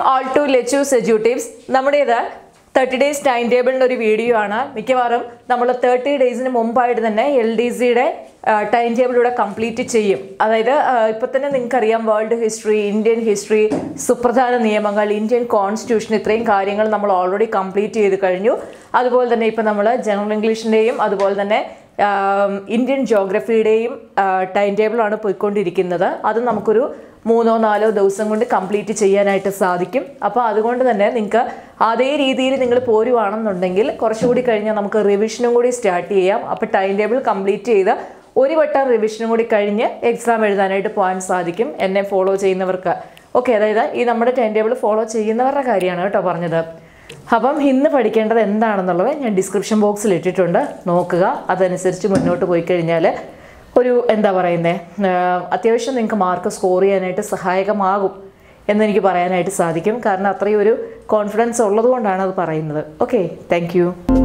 all to Lechu's Edutips. നമ്മുടേത് 30 days timetable ഒരു video ആണ്. മിക്കവാറും നമ്മൾ 30 ഡേയ്സിന് മുമ്പായിട്ട് തന്നെ LDCയുടെ ടൈം ടേബിൾ ഇവിടെ കംപ്ലീറ്റ് ചെയ്യും. അതായത് ഇപ്പോൾ തന്നെ നിങ്ങൾക്കറിയാം വേൾഡ് ഹിസ്റ്ററി, ഇന്ത്യൻ ഹിസ്റ്ററി, സുപ്രധാന നിയമങ്ങൾ, ഇന്ത്യൻ കോൺസ്റ്റിറ്റ്യൂഷൻ, ഇത്രയും കാര്യങ്ങൾ നമ്മൾ ഓൾറെഡി കംപ്ലീറ്റ് ചെയ്ത് കഴിഞ്ഞു. അതുപോലെ തന്നെ ഇപ്പോൾ നമ്മൾ ജനറൽ ഇംഗ്ലീഷിൻ്റെയും അതുപോലെ തന്നെ ഇന്ത്യൻ ജോഗ്രഫിയുടെയും ടൈം ടേബിളാണ് പോയിക്കൊണ്ടിരിക്കുന്നത്. അത് നമുക്കൊരു 3-4 ദിവസം കൊണ്ട് കംപ്ലീറ്റ് ചെയ്യാനായിട്ട് സാധിക്കും. അപ്പോൾ അതുകൊണ്ട് തന്നെ നിങ്ങൾക്ക് അതേ രീതിയിൽ നിങ്ങൾ പോരുവാണെന്നുണ്ടെങ്കിൽ കുറച്ചുകൂടി കഴിഞ്ഞാൽ നമുക്ക് റിവിഷനും കൂടി സ്റ്റാർട്ട് ചെയ്യാം. അപ്പോൾ ടൈം ടേബിൾ കംപ്ലീറ്റ് ചെയ്ത് ഒരു വട്ടം റിവിഷനും കൂടി കഴിഞ്ഞ് എക്സാം എഴുതാനായിട്ട് പോകാൻ സാധിക്കും എന്നെ ഫോളോ ചെയ്യുന്നവർക്ക്. ഓക്കെ, അതായത് ഈ നമ്മുടെ ടൈം ടേബിൾ ഫോളോ ചെയ്യുന്നവരുടെ കാര്യമാണ് കേട്ടോ പറഞ്ഞത്. അപ്പം ഇന്ന് പഠിക്കേണ്ടത് എന്താണെന്നുള്ളത് ഞാൻ ഡിസ്ക്രിപ്ഷൻ ബോക്സിൽ ഇട്ടിട്ടുണ്ട്, നോക്കുക. അതനുസരിച്ച് മുന്നോട്ട് പോയി കഴിഞ്ഞാൽ ഒരു എന്താ പറയുന്നത്, അത്യാവശ്യം നിങ്ങൾക്ക് മാർക്ക് സ്കോർ ചെയ്യാനായിട്ട് സഹായകമാകും എന്നെനിക്ക് പറയാനായിട്ട് സാധിക്കും. കാരണം അത്രയും ഒരു കോൺഫിഡൻസ് ഉള്ളതുകൊണ്ടാണ് അത് പറയുന്നത്. Okay, thank